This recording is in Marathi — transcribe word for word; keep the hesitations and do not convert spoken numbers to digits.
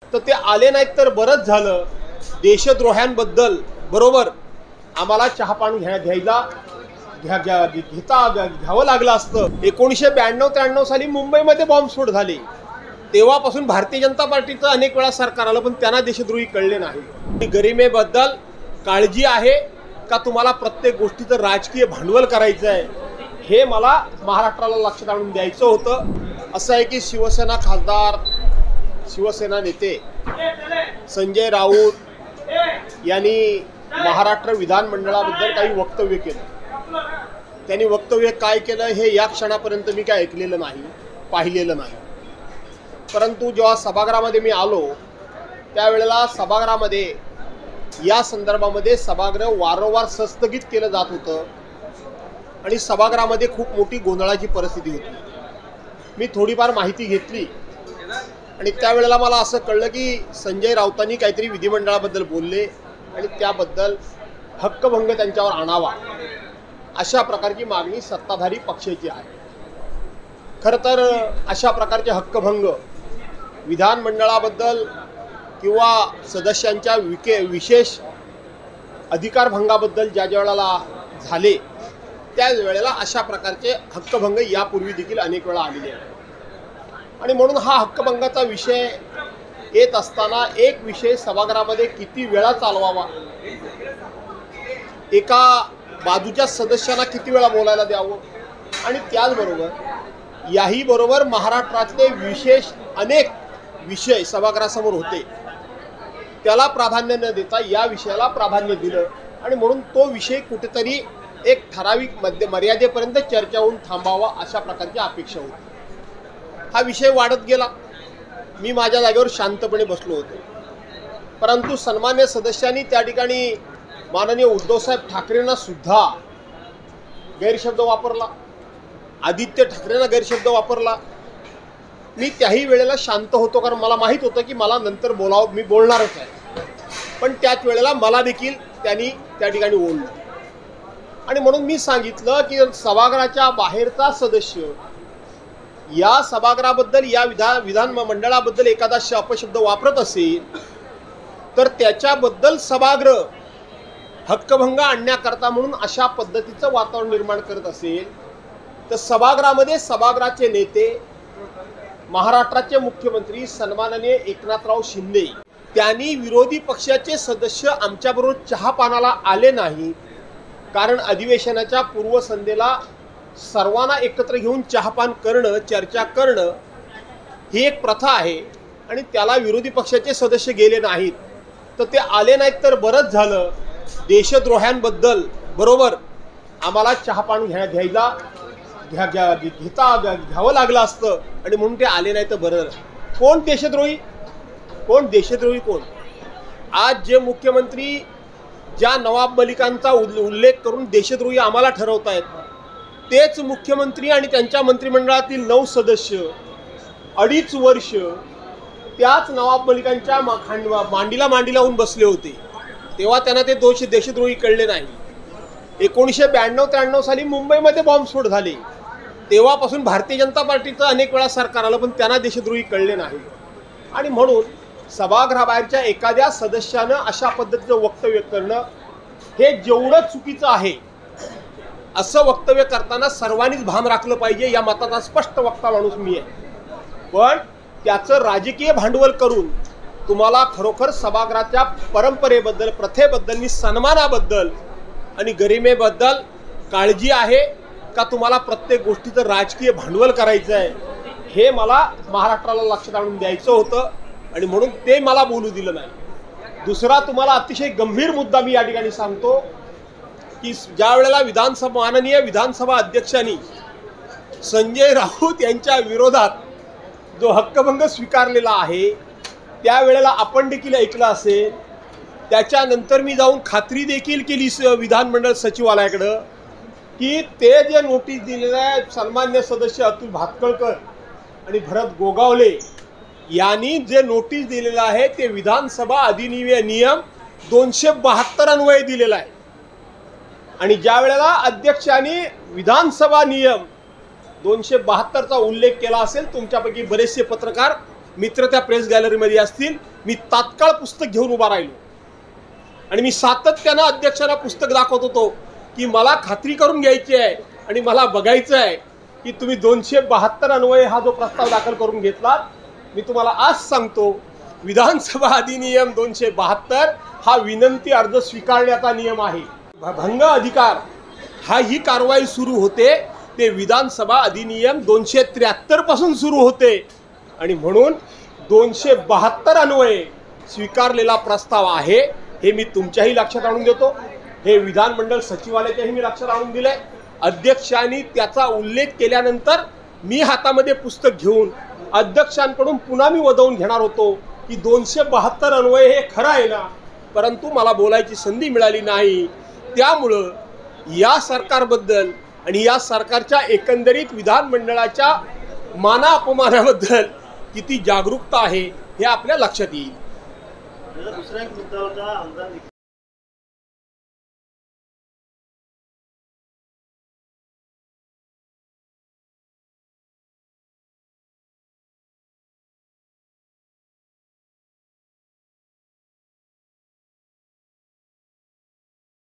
तर ते आले नाहीत तर बरंच झालं। देशद्रोह्यांबद्दल बरोबर आम्हाला चहापान घ्या घ्यायला घ्या घ्या घेता घ्यावं लागलं असतं। एकोणीसशे ब्याण्णव त्र्याण्णव साली मुंबईमध्ये बॉम्बस्फोट झाले, तेव्हापासून भारतीय जनता पार्टीचं अनेक वेळा सरकार आलं, पण त्यांना देशद्रोही कळले नाही। गरिमेबद्दल काळजी आहे का तुम्हाला प्रत्येक गोष्टीचं राजकीय भांडवल करायचं आहे, हे मला महाराष्ट्राला लक्षात आणून द्यायचं होतं। असं आहे की शिवसेना खासदार, शिवसेना नेते संजय राऊत यांनी महाराष्ट्र विधानमंडळाबद्दल काही वक्तव्य केलं। त्यांनी वक्तव्य काय केलं हे या क्षणापर्यंत मी काय ऐकलेलं नाही, पाहिलेलं नाही। परंतु जेव्हा सभागृहामध्ये मी आलो त्यावेळेला सभागृहामध्ये या संदर्भामध्ये सभागृह वारंवार संस्थगित केलं जात होतं आणि सभागृहामध्ये खूप मोठी गोंधळाची परिस्थिती होती। मी थोडीफार माहिती घेतली आणि त्यावेळेला मला असं कळलं की संजय राऊतांनी काहीतरी विधिमंडळाबद्दल बोलले आणि त्याबद्दल हक्कभंग त्यांच्यावर आणावा अशा प्रकारची मागणी सत्ताधारी पक्षाची आहे। खरं तर अशा प्रकारचे हक्कभंग विधानमंडळाबद्दल किंवा सदस्यांच्या विके विशेष अधिकारभंगाबद्दल ज्या ज्या वेळेला झाले त्याच वेळेला अशा प्रकारचे हक्कभंग यापूर्वी देखील अनेक वेळा आलेले आहेत आणि म्हणून हा हक्कभंगाचा विषय येत असताना एक विषय सभागृहामध्ये किती वेळा चालवावा, एका बाजूच्या सदस्यांना किती वेळा बोलायला द्यावं आणि त्याचबरोबर याही बरोबर महाराष्ट्रातले विशेष अनेक विषय सभागृहासमोर होते त्याला प्राधान्य न देता या विषयाला प्राधान्य दिलं आणि म्हणून तो विषय कुठेतरी एक ठराविक मध्य मर्यादेपर्यंत चर्चा होऊन थांबावा अशा प्रकारची अपेक्षा होती। हा विषय वाढत गेला, मी माझ्या जागेवर शांतपणे बसलो होतो, परंतु सन्मान्य सदस्यांनी त्या ठिकाणी माननीय उद्धवसाहेब ठाकरेंना सुद्धा गैरशब्द वापरला, आदित्य ठाकरेंना गैरशब्द वापरला। मी त्याही वेळेला शांत होतो कारण मला माहीत होतं की मला नंतर बोलावं, मी बोलणारच आहे, पण त्याच वेळेला मला देखील त्यांनी त्या ठिकाणी ओढलं आणि म्हणून मी सांगितलं की सभागृहाच्या बाहेरचा सदस्य या सभागृहाबद्दल या विधान विधान मंडळाबद्दल एखादा अपशब्द वापरत असेल तर त्याच्याबद्दल सभागृह हक्कभंग आणण्याकरता म्हणून अशा पद्धतीचं वातावरण निर्माण करत असेल तर सभागृहामध्ये सभागृहाचे नेते, महाराष्ट्राचे मुख्यमंत्री सन्माननीय एकनाथराव शिंदे त्यांनी विरोधी पक्षाचे सदस्य आमच्याबरोबर चहापानाला आले नाही, कारण अधिवेशनाच्या पूर्वसंध्येला सर्वांना एकत्र घेऊन चहापान करणं, चर्चा करणं ही एक प्रथा आहे आणि त्याला विरोधी पक्षाचे सदस्य गेले नाहीत, तर ते आले नाहीत तर बरंच झालं। देशद्रोह्यांबद्दल बरोबर आम्हाला चहापान घ्या घ्यायला घ्या घ्या घेता घ्यावं लागलं असतं आणि म्हणून ते आले नाही तर बरं। कोण देशद्रोही, कोण देशद्रोही कोण? आज जे मुख्यमंत्री ज्या नवाब मलिकांचा उल्लेख करून देशद्रोही आम्हाला ठरवत आहेत तेच मुख्यमंत्री आणि त्यांच्या मंत्रिमंडळातील नऊ सदस्य अडीच वर्ष त्याच नवाब मलिकांच्या मांडीला मांडी लावून बसले होते, तेव्हा त्यांना ते दोष देशद्रोही कळले नाही। एकोणीसशे ब्याण्णव त्र्याण्णव साली मुंबईमध्ये बॉम्बस्फोट झाले, तेव्हापासून भारतीय जनता पार्टीचं अनेक वेळा सरकार आलं, पण त्यांना देशद्रोही कळले नाही आणि म्हणून सभागृहाबाहेरच्या एखाद्या सदस्यानं अशा पद्धतीचं वक्तव्य करणं हे जेवढं चुकीचं आहे असं वक्तव्य करताना सर्वांनीच भान राखलं पाहिजे या मताचा स्पष्ट वक्ता माणूस मी आहे। पण त्याचं राजकीय भांडवल करून तुम्हाला खरोखर सभागृहाच्या परंपरेबद्दल, प्रथेबद्दल, सन्मानाबद्दल आणि गरिमेबद्दल काळजी आहे का तुम्हाला प्रत्येक गोष्टीचं राजकीय भांडवल करायचं आहे, हे मला महाराष्ट्राला लक्षात आणून द्यायचं होतं आणि म्हणून ते मला बोलू दिलं नाही। दुसरा तुम्हाला अतिशय गंभीर मुद्दा मी या ठिकाणी सांगतो की ज्या वेळेला विधानसभा माननीय विधानसभा अध्यक्षांनी संजय राऊत यांच्या विरोधात जो हक्कभंग स्वीकारलेला आहे त्यावेळेला आपण देखील ऐकलं असेल, त्याच्यानंतर मी जाऊन खात्री देखील केली विधानमंडळ सचिवालयाकडं की ते जे नोटीस दिलेलं आहे सन्मान्य सदस्य अतुल भातखळकर आणि भरत गोगावले यांनी जे नोटीस दिलेलं आहे ते विधानसभा अधिनियम नियम दोनशे बहात्तर अन्वये दिलेला आहे आणि ज्या वेळेला अध्यक्षांनी विधानसभा नियम दोनशे बहात्तर चा उल्लेख केला असेल, तुमच्यापैकी बरेचसे पत्रकार मित्र त्या प्रेस गॅलरीमध्ये असतील, मी तात्काळ पुस्तक घेऊन उभा राहिलो आणि मी सातत्यानं अध्यक्षांना पुस्तक दाखवत होतो की मला खात्री करून घ्यायची आहे आणि मला बघायचं आहे की तुम्ही दोनशे बहात्तर अन्वये हा जो प्रस्ताव दाखल करून घेतला. मी तुम्हाला आज सांगतो, विधानसभा अधिनियम दोनशे बहात्तर हा विनंती अर्ज स्वीकारण्याचा नियम आहे. भंग अधिकार हा ही कारवाई सुरू होते ते विधानसभा अधिनियम दोनशे त्र्याहत्तर पासून सुरू होते आणि म्हणून दोनशे बहात्तर अन्वये स्वीकारलेला प्रस्ताव आहे हे मी तुमच्याही लक्षात आणून देतो. हे विधानमंडळ सचिवालयाच्याही मी लक्षात आणून दिलंय. अध्यक्षांनी त्याचा उल्लेख केल्यानंतर मी हातामध्ये पुस्तक घेऊन अध्यक्षांकडून पुन्हा मी वदवून घेणार होतो की दोनशे बहात्तर अन्वय हे खरं आहे ना, परंतु मला बोलायची संधी मिळाली नाही. त्यामुळं या सरकारबद्दल आणि या सरकारच्या एकंदरीत विधानमंडळाच्या माना अपमानाबद्दल किती जागरूकता आहे हे आपल्या लक्षात येईल. दुसरा एक मुद्दा होता आमदार